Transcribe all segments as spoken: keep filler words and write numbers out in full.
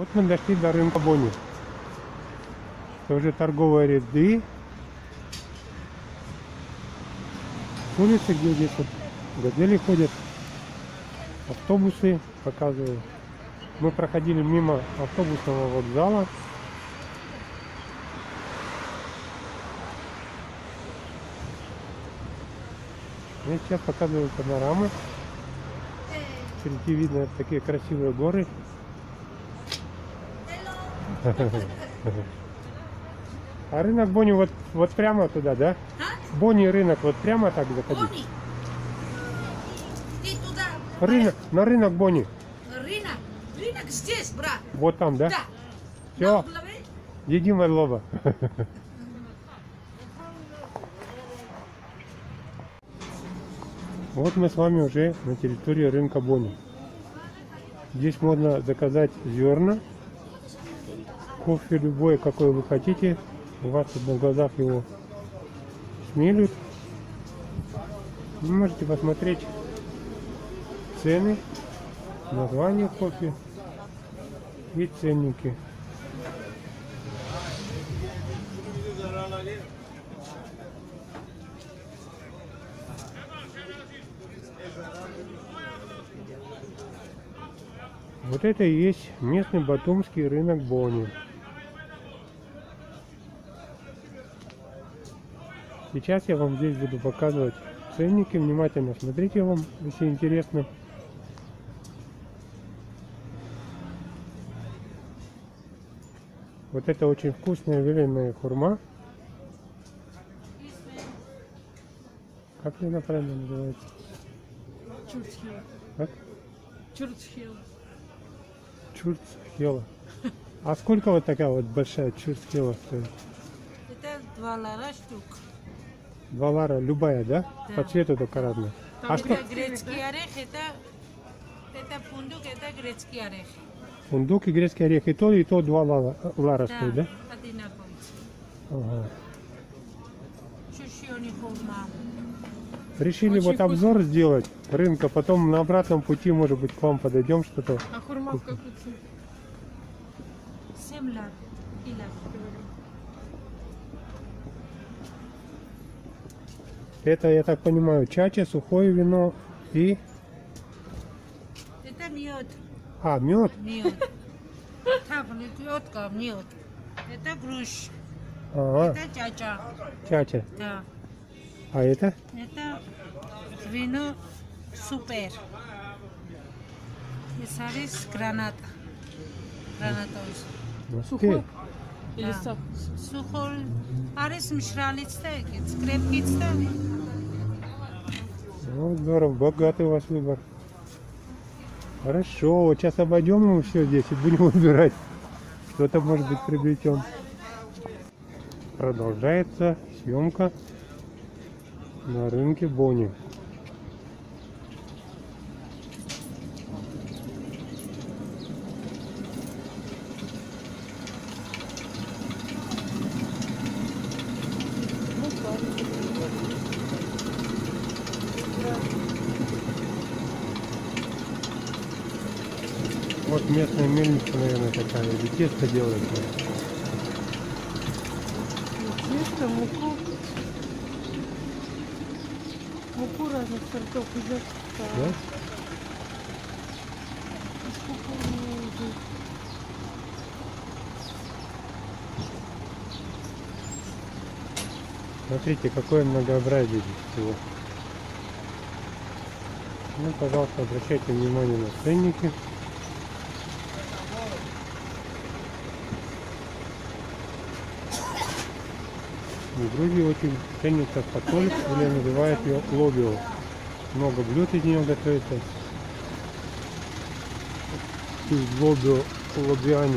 Вот мы дошли до рынка Бонни. Тоже торговые ряды. Улицы, где здесь вот газели ходят. Автобусы показываю. Мы проходили мимо автобусного вокзала. Я сейчас показываю панораму. Впереди видно такие красивые горы. А рынок Бонни вот, вот прямо туда, да? А? Бонни рынок вот прямо так заходить? Бонни. Ты туда. Рынок, на рынок Бонни. Рынок. Рынок здесь, брат. Вот там, да? Да. Все, На голове. едим орлова. Вот мы с вами уже на территории рынка Бонни. Здесь можно заказать зерна. Кофе любой, какой вы хотите. У вас тут на глазах его смелют. Вы можете посмотреть цены, название кофе и ценники. Вот это и есть местный батумский рынок Бонни. Сейчас я вам здесь буду показывать ценники. Внимательно смотрите вам, если интересно. Вот это очень вкусная вяленая хурма. Как она правильно называется? Чурцхела. Как? Чурцхела. Чурцхела. А сколько вот такая вот большая чурцхела стоит? Это два лара штук. Два лара, любая, да? Да. По цвету только разная. А что? Это грецкий орех, это, это фундук, это грецкий орех. Фундук и грецкий орех. И то, и то два лара, лара Да, стоит, да? одинаковый. Ага. Шушиони хурма. Решили Очень вот обзор сделать рынка, потом на обратном пути, может быть, к вам подойдем что-то. А хурма в какую цену? Семь лар. И лар. Это, я так понимаю, чача, сухое вино и... Это мед. А, мед. Мед. Таблетка, мед. Это груш. Ага, Это чача. чача. Да. А это? Это вино супер. И сарис граната. Граната. Сухой? Или сок? Сухой. Арис мшралиц да, крепкиц да. Ну, здорово, богатый у вас выбор. Хорошо, вот сейчас обойдем мы все здесь и будем выбирать. Что-то, может быть, приобретем. Продолжается съемка на рынке Бонни. Вот местная мельница, наверное, такая, или тесто делает. Тесто, муку. Муку разных сортов идет. Да? Смотрите, какое многообразие здесь всего. Ну, пожалуйста, обращайте внимание на ценники. В Грузии очень ценится фасоль, или называют ее лобио. Много блюд из нее готовится. Из лобио, лобиани.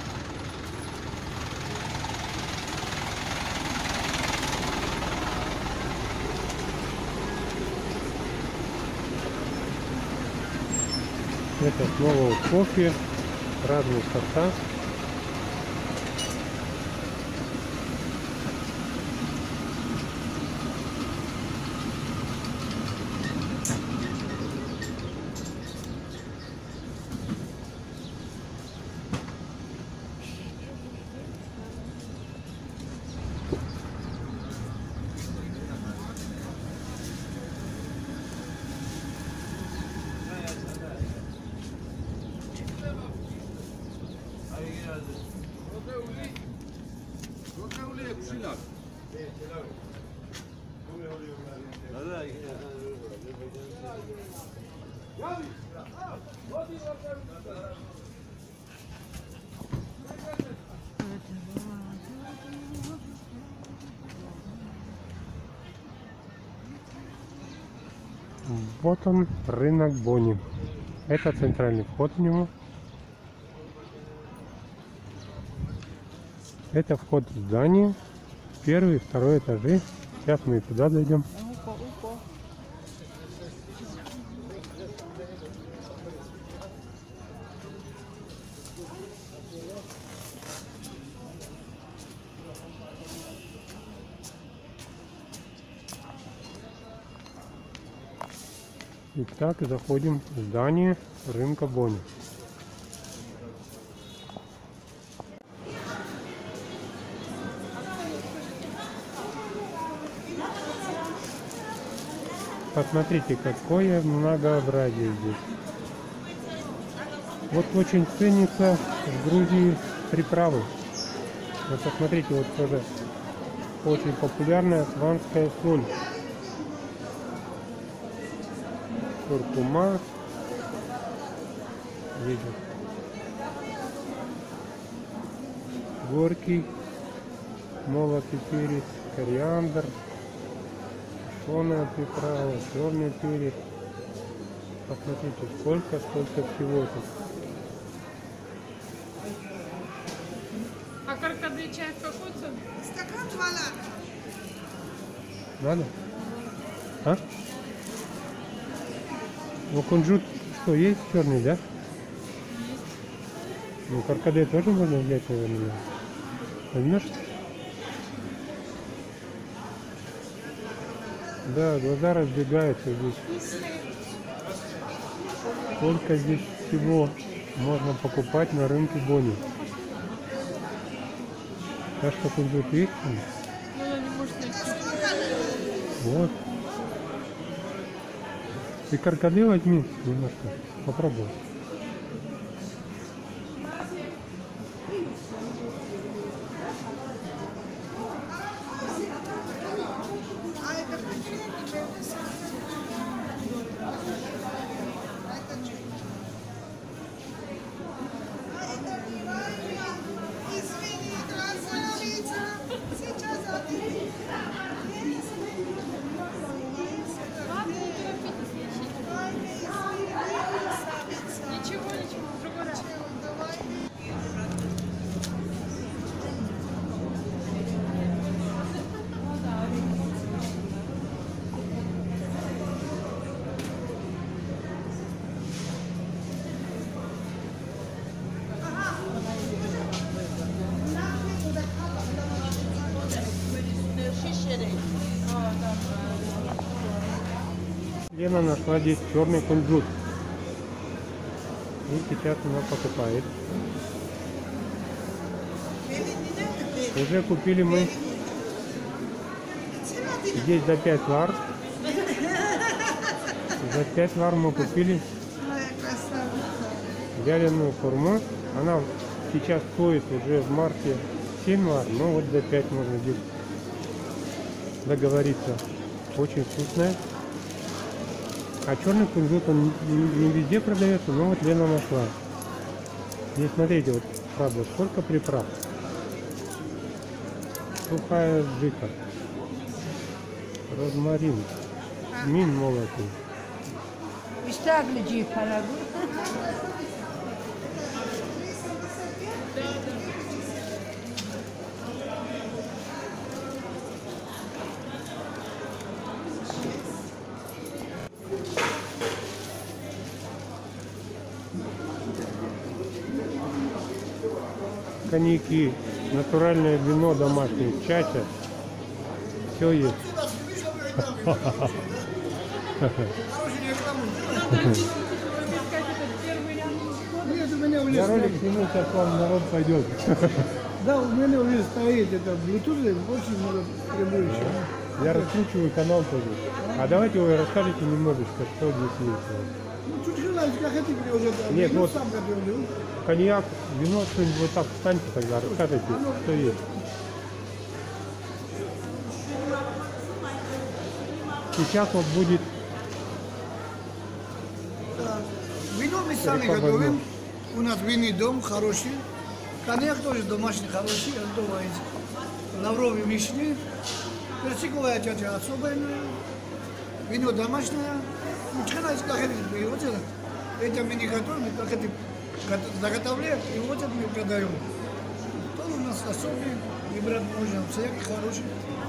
Это снова кофе, разные сорта. Вот он, рынок Бони. Это центральный вход в него. Это вход в здание. Первый и второй этажи. Сейчас мы туда зайдем. Итак, заходим в здание рынка Бони. Посмотрите, какое многообразие здесь. Вот очень ценится в Грузии приправы. Вот посмотрите, вот тоже очень популярная сванская соль. Куркума. Видите. Горький, молотый перец, кориандр, тушеная приправа, черный перец. Посмотрите, сколько, сколько всего тут. А каркаде чай в какой цене? Стакан два лара. Надо? А? Ну, кунжут что, есть черный, да? Ну, каркаде тоже можно взять, наверное. Возьмешь? Да, глаза разбегаются здесь. Сколько здесь всего можно покупать на рынке Бони. Так что кунжут есть? Ну, она не может найти. Вот. И каркаде возьми немножко. Попробуй. Ничего, ничего, в другой раз. Лена нашла здесь черный кунжут. И сейчас она покупает. Уже купили мы здесь за пять лар. За пять лар мы купили вяленую хурму. Она сейчас стоит уже в марте семь лар, но вот за пять можно здесь договориться. Очень вкусная. А черный кунжут он не везде продается, но вот Лена нашла. Здесь смотрите, вот правда, сколько приправ. Сухая джика, розмарин, мин молотый. Коньяки, натуральное вино домашнее, чача, все есть. Я ролик сниму, сейчас вам народ пойдет. Да, у меня уже стоит это Bluetooth, очень много требующих. Я раскручиваю канал тоже. А давайте вы расскажете немножечко, что здесь есть. Ну, чуть желаете, как хотите уже. Нет, ну, вот сам готовлю. коньяк, вино, что-нибудь вот так встаньте тогда, расскажите, что есть. Сейчас вот будет Вино мы сами Река готовим. У нас винный дом хороший. Коньяк тоже домашний хороший. Готовый. Лавровый вишни. Персиковая чача особенная. Вино домашнее. Мучкана из кахеты привозят. Это мы не готовим, мы кахеты заготовляем и вот это мы продаем. Тоже у нас особый. Выбрать можно. Всякий хороший.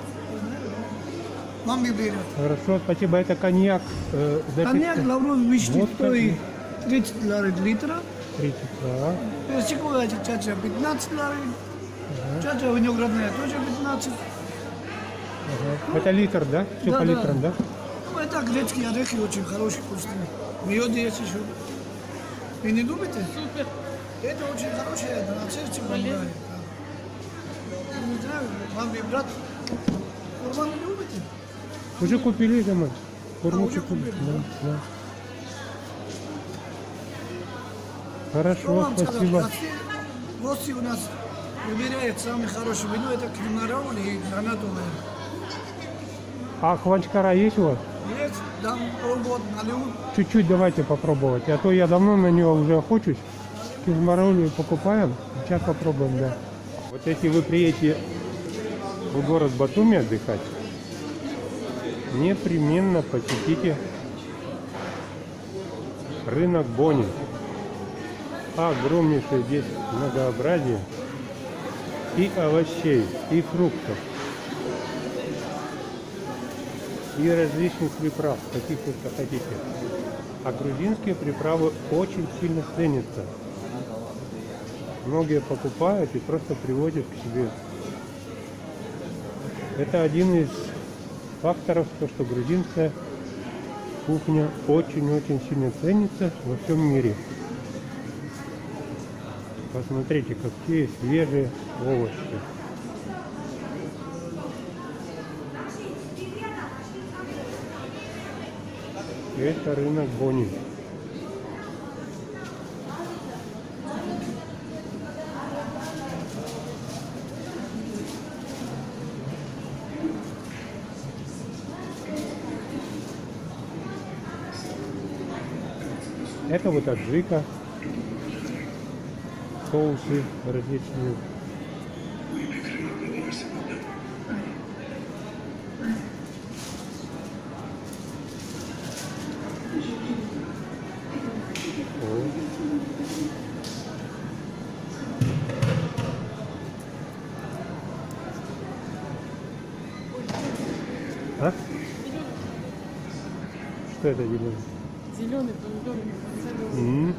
Маме берет. хорошо, спасибо. Это коньяк. Э, Коньяк записка. лавровый вишни Водка. стоит тридцать лари литра. тридцать, да. Персиковая чача пятнадцать лари. Чача виноградная тоже пятнадцать. Ага. Это литр, да? Все Да, по да. литрам, да? Ну, это грецкие орехи очень хорошие, вкусные. Мед есть еще. Вы не думаете? Супер. Это очень хорошее, это на сердце помогает. Да. Не знаю, вам и брат. Курбан не любите? Уже купили домой. Корму уже купили. купили, Да, да? да. Что Хорошо, вам сказать? спасибо. Гости, гости у нас выбирают самое хорошее вино, это криминал и гранатовое. А хванчкара есть у вас? Есть, дам пробовать, налю. Чуть-чуть давайте попробовать. А то я давно на нее уже охочусь. Кизмаролию покупаем. Сейчас попробуем, да. Вот если вы приедете в город Батуми отдыхать, непременно посетите рынок Бони. Огромнейшее здесь многообразие и овощей, и фруктов, и различных приправ, каких только хотите. А грузинские приправы очень сильно ценятся. Многие покупают и просто привозят к себе. Это один из факторов, то, что грузинская кухня очень-очень сильно ценится во всем мире. Посмотрите, какие свежие овощи. Это рынок Бони. Это вот аджика, соусы различные. А? Что это зеленый? Зеленый помидор. М.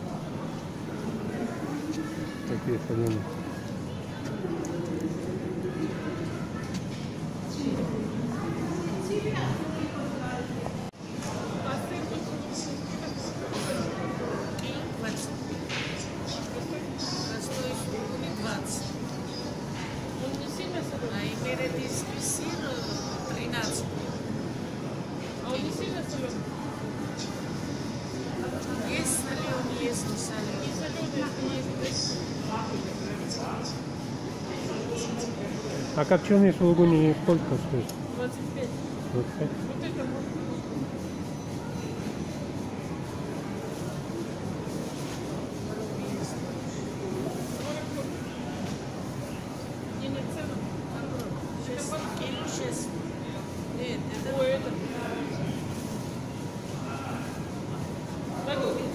Такие соленые. Простой сулугуни двадцать. А имеретинский сыр тринадцать. А он не сильно соленый? Есть соленый, есть не соленый. Не соленый, если есть. А копченые сулугуни сколько стоит? двадцать пять. двадцать пять? Вот это вот. Не, не, цена. Шесть кило, шесть. Нет, это Ой, это. Дорогой.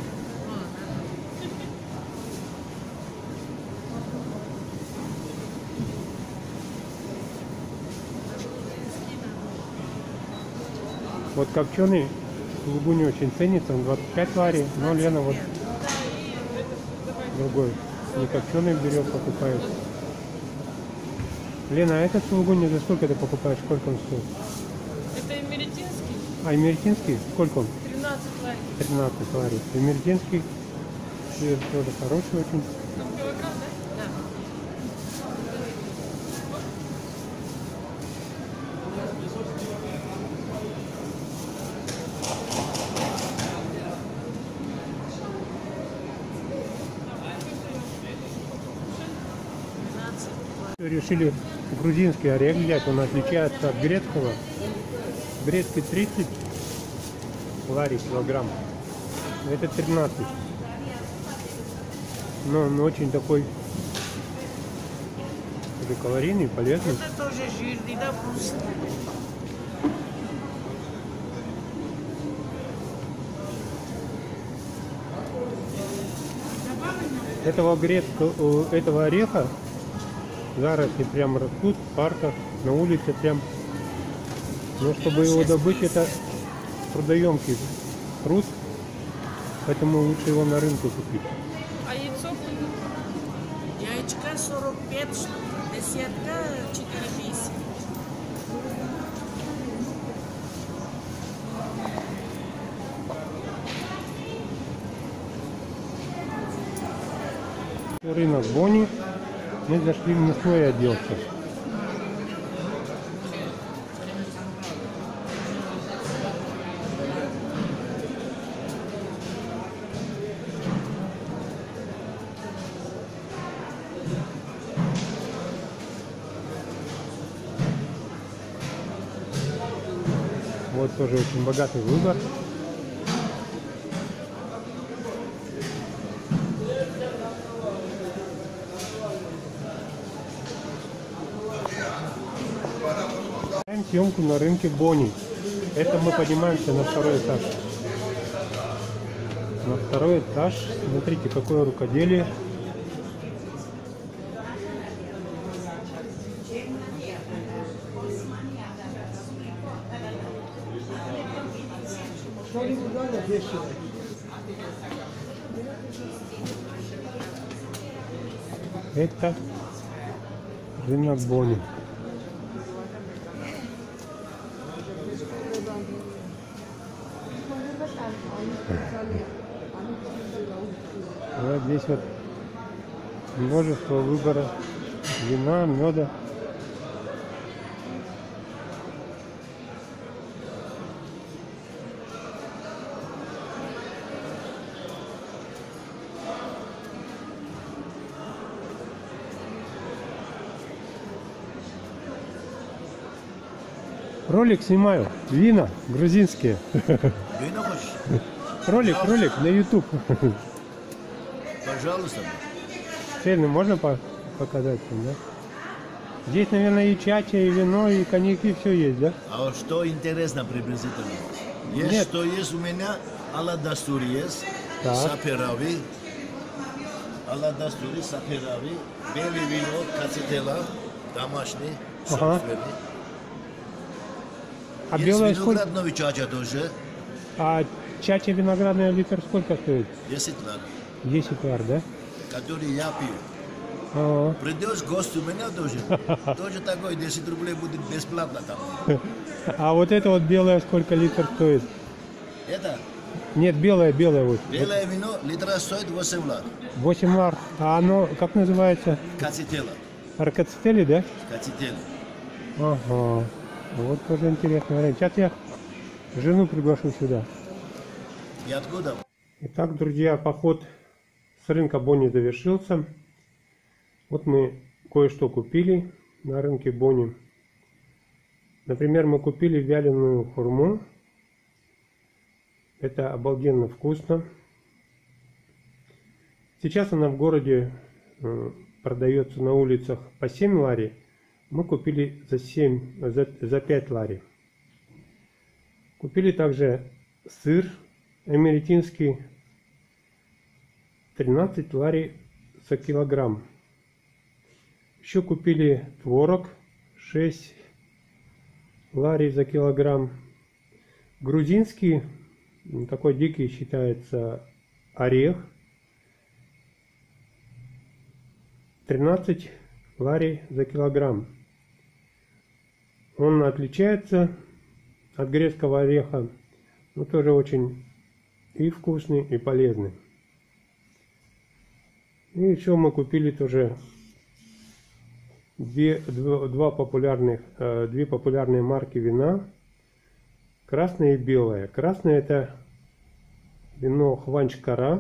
Вот копченый сулугуни очень ценится, он двадцать пять лари, но Лена вот другой, не копченый берет, покупает. Лена, а этот сулугуни за сколько ты покупаешь, сколько он стоит? Это эмеретинский. А эмеретинский, сколько он? тринадцать лари. тринадцать лари. Эмеретинский сыр тоже хороший очень. Там килограмм, да? да. Решили грузинский орех взять, он отличается от грецкого. Грецкий тридцать лари килограмм. Это тринадцать. Но он очень такой калорийный, полезный. Это тоже жирный, да, вкусный. Этого грецкого, этого ореха заросли прям растут в парках, на улице прям. Но чтобы его добыть, это трудоемкий труд, поэтому лучше его на рынке купить. А яйцо? Яичка сорок пять штук, десятка четыре пятьдесят. Рынок Бонни. Мы зашли в мясной отдел сейчас. Вот тоже очень богатый выбор. Съемку на рынке Бонни. Это мы поднимаемся на второй этаж. На второй этаж. Смотрите, какое рукоделие. Это рынок Бонни. Вот здесь вот множество выбора вина, меда. Ролик снимаю. Вина грузинские. Вина хочешь? Ролик, ролик на YouTube. Пожалуйста. Цены можно по показать, да? Здесь, наверное, и чача, и вино, и коньяки, все есть, да? А что интересно приблизительно? Есть, Нет. что есть у меня, Алла Дастур есть, Так. Саперави, Алла Дастури, Саперави, белый вино, кацетела, домашний, Ага. собственный. А Есть белая сколько? виноградный чача тоже, А чача виноградная литр сколько стоит? десять лар, десять лар, да? который я пью. Ага. Придешь гость у меня тоже, тоже такой, десять рублей будет бесплатно там. А вот это вот белая сколько литр стоит? Это Нет, белая, белая вот. белое вино, литра стоит восемь лар, восемь лар. А оно, как называется? кацетела, Аркацетели, да? кацетела. Ага. Вот тоже интересный вариант. Сейчас я жену приглашу сюда. И откуда? Итак, друзья, поход с рынка Бонни завершился. Вот мы кое-что купили на рынке Бонни. Например, мы купили вяленую хурму. Это обалденно вкусно. Сейчас она в городе э, продается на улицах по семь лари. Мы купили за семь, за, за пять лари. Купили также сыр эмеретинский, тринадцать лари за килограмм. Еще купили творог, шесть лари за килограмм. Грузинский, такой дикий считается, орех, тринадцать лари за килограмм. Он отличается от грецкого ореха, но тоже очень и вкусный, и полезный. И еще мы купили тоже две, два, два популярных, э, две популярные марки вина, красное и белое. Красное — это вино Хванч-Кара,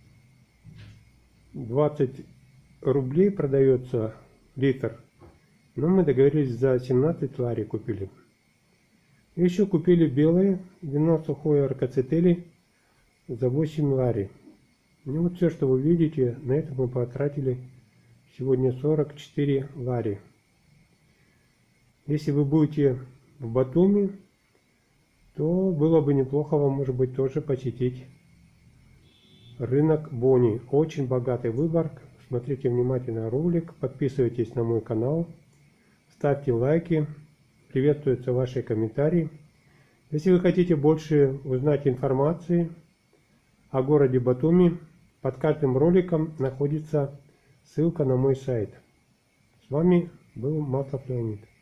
двадцать рублей продается литр. Но мы договорились за семнадцать лари купили. Еще купили белое вино сухое Аркацетели за восемь лари. Ну вот все, что вы видите, на это мы потратили сегодня сорок четыре лари. Если вы будете в Батуми, то было бы неплохо вам, может быть, тоже посетить рынок Бони. Очень богатый выбор. Смотрите внимательно ролик, подписывайтесь на мой канал, ставьте лайки, приветствуются ваши комментарии. Если вы хотите больше узнать информации о городе Батуми, под каждым роликом находится ссылка на мой сайт. С вами был Маслов Леонид.